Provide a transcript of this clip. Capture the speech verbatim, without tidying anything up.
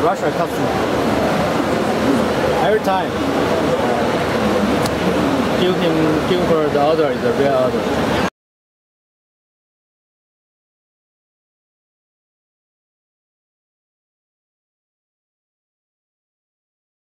Russian customer. Every time, give him, give her the order is a real order.